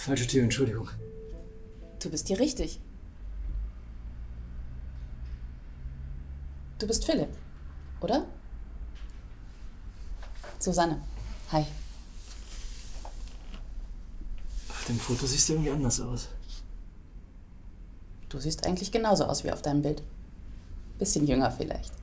Falsche Tür, Entschuldigung. Du bist hier richtig. Du bist Philipp, oder? Susanne. Hi. Auf dem Foto siehst du irgendwie anders aus. Du siehst eigentlich genauso aus wie auf deinem Bild. Bisschen jünger vielleicht.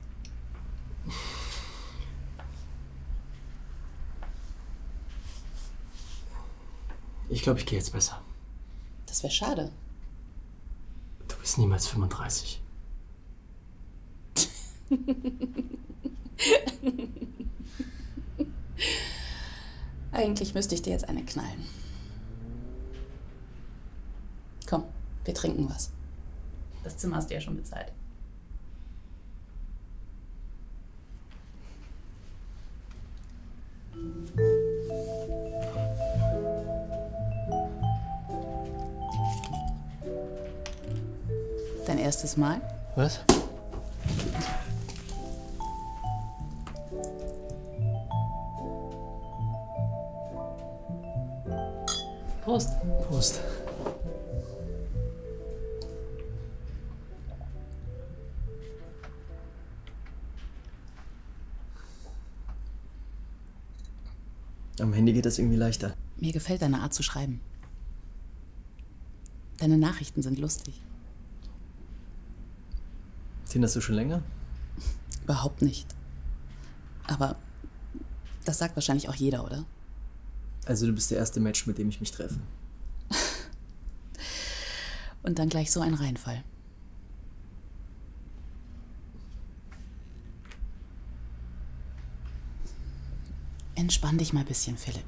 Ich glaube, ich gehe jetzt besser. Das wäre schade. Du bist niemals 35. Eigentlich müsste ich dir jetzt eine knallen. Komm, wir trinken was. Das Zimmer hast du ja schon bezahlt. Dein erstes Mal? Was? Prost. Prost. Am Handy geht das irgendwie leichter. Mir gefällt deine Art zu schreiben. Deine Nachrichten sind lustig. Tinderst du schon länger? Überhaupt nicht. Aber das sagt wahrscheinlich auch jeder, oder? Also du bist der erste Mensch, mit dem ich mich treffe. Und dann gleich so ein Reinfall. Entspann dich mal ein bisschen, Philipp.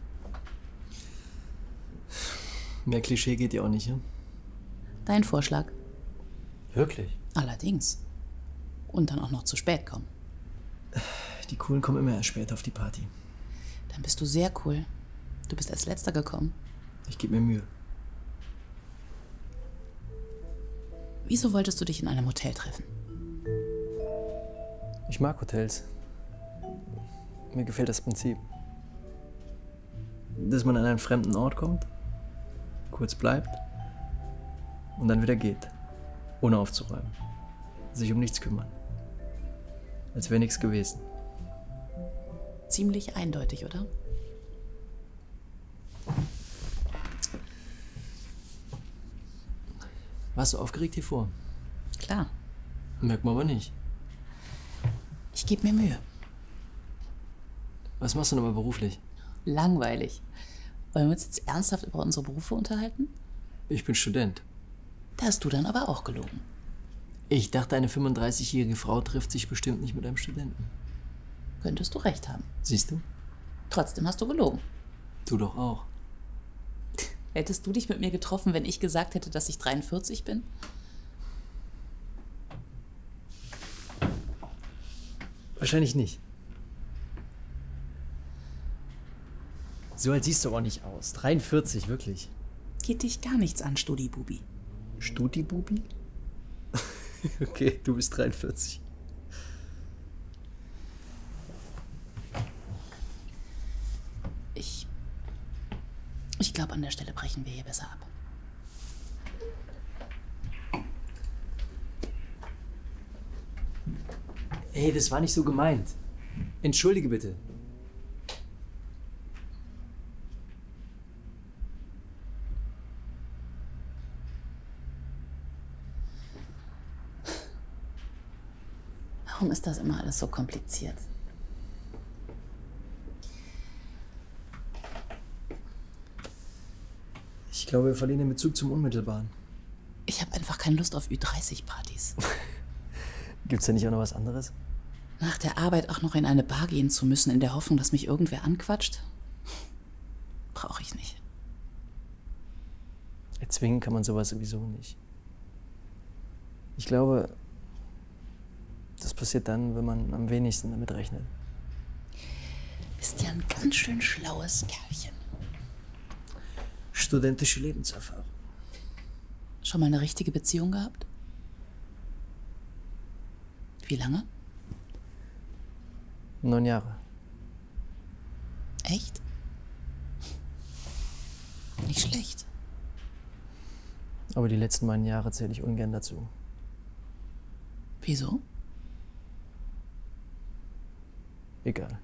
Mehr Klischee geht ja auch nicht, ja? Dein Vorschlag. Wirklich? Allerdings. Und dann auch noch zu spät kommen. Die Coolen kommen immer erst später auf die Party. Dann bist du sehr cool. Du bist als Letzter gekommen. Ich gebe mir Mühe. Wieso wolltest du dich in einem Hotel treffen? Ich mag Hotels. Mir gefällt das Prinzip. Dass man an einen fremden Ort kommt, kurz bleibt und dann wieder geht, ohne aufzuräumen. Sich um nichts kümmern. Als wäre nichts gewesen. Ziemlich eindeutig, oder? Warst du aufgeregt hier vor? Klar. Merkt man aber nicht. Ich gebe mir Mühe. Was machst du denn aber beruflich? Langweilig. Wollen wir uns jetzt ernsthaft über unsere Berufe unterhalten? Ich bin Student. Da hast du dann aber auch gelogen. Ich dachte, eine 35-jährige Frau trifft sich bestimmt nicht mit einem Studenten. Könntest du recht haben. Siehst du? Trotzdem hast du gelogen. Du doch auch. Hättest du dich mit mir getroffen, wenn ich gesagt hätte, dass ich 43 bin? Wahrscheinlich nicht. So alt siehst du aber nicht aus. 43, wirklich. Geht dich gar nichts an, Studi-Bubi. Studi-Bubi? Okay, du bist 43. Ich glaube, an der Stelle brechen wir hier besser ab. Ey, das war nicht so gemeint. Entschuldige bitte. Warum ist das immer alles so kompliziert? Ich glaube, wir verlieren den Bezug zum Unmittelbaren. Ich habe einfach keine Lust auf Ü30-Partys. Gibt's da nicht auch noch was anderes? Nach der Arbeit auch noch in eine Bar gehen zu müssen, in der Hoffnung, dass mich irgendwer anquatscht? Brauche ich nicht. Erzwingen kann man sowas sowieso nicht. Ich glaube, das passiert dann, wenn man am wenigsten damit rechnet. Bist ja ein ganz schön schlaues Kerlchen. Studentische Lebenserfahrung. Schon mal eine richtige Beziehung gehabt? Wie lange? 9 Jahre. Echt? Nicht schlecht. Aber die letzten beiden Jahre zähle ich ungern dazu. Wieso? Egal.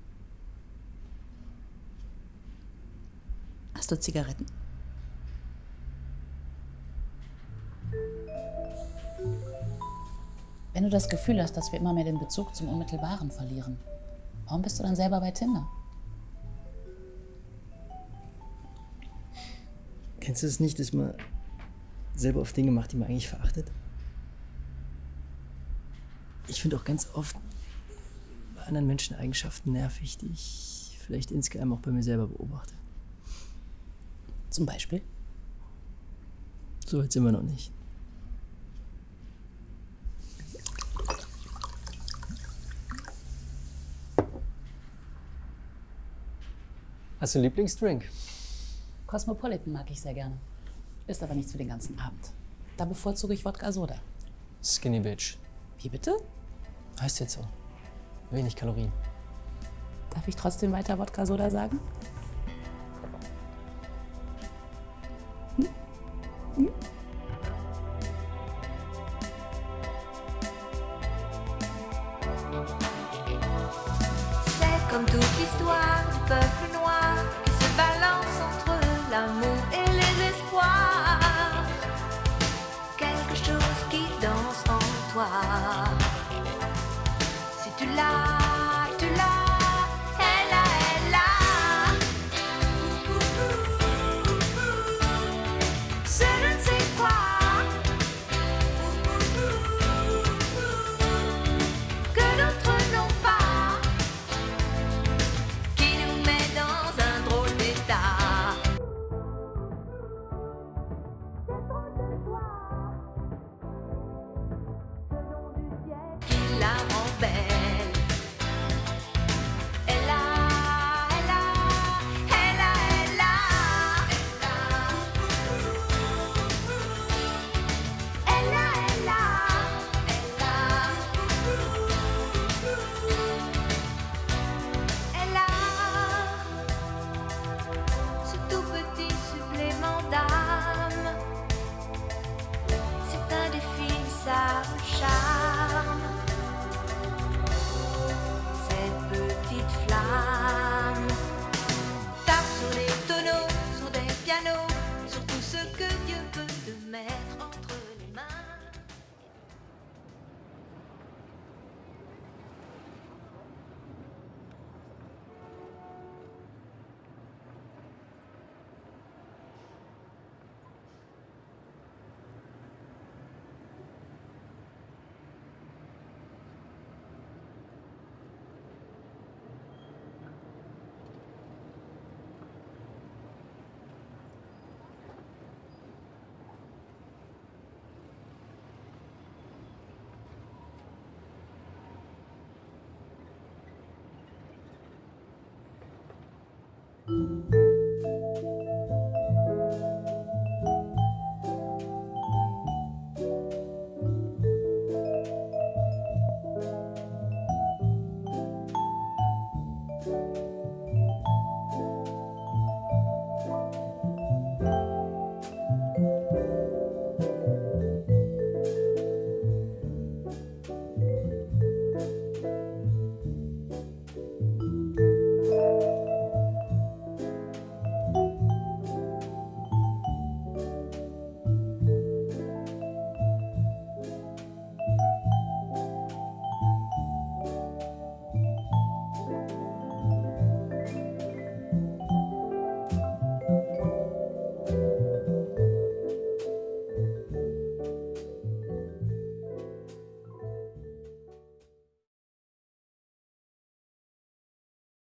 Hast du Zigaretten? Wenn du das Gefühl hast, dass wir immer mehr den Bezug zum Unmittelbaren verlieren, warum bist du dann selber bei Tinder? Kennst du es nicht, dass man selber auf Dinge macht, die man eigentlich verachtet? Ich finde auch ganz oft bei anderen Menschen Eigenschaften nervig, die ich vielleicht insgeheim auch bei mir selber beobachte. Zum Beispiel? So weit sind wir noch nicht. Hast du einen Lieblingsdrink? Cosmopolitan mag ich sehr gerne. Ist aber nichts für den ganzen Abend. Da bevorzuge ich Wodka Soda. Skinny Bitch. Wie bitte? Heißt jetzt so. Wenig Kalorien. Darf ich trotzdem weiter Wodka Soda sagen? C'est comme toute l'histoire du peuple noir qui se balance entre l'amour et les espoirs. Quelque chose qui danse en toi. Si tu l'as, tu l'as, elle a, elle a. C'est je ne sais quoi. Que d'autres n'ont pas, qui nous met dans un drôle d'état. Qui la rend belle. Elle a, elle a, elle a, elle a, elle a, elle a, elle a, elle a ce tout petit supplément d'âme. C'est indéfinissable charme. Cette petite flamme tape sur les tonneaux, sur des pianos, sur tout ce que Dieu peut te mettre entre les mains.